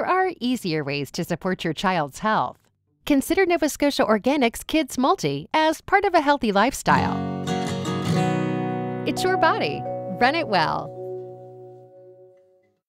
are easier ways to support your child's health. Consider Nova Scotia Organics Kids Multi as part of a healthy lifestyle. It's your body. Run it well.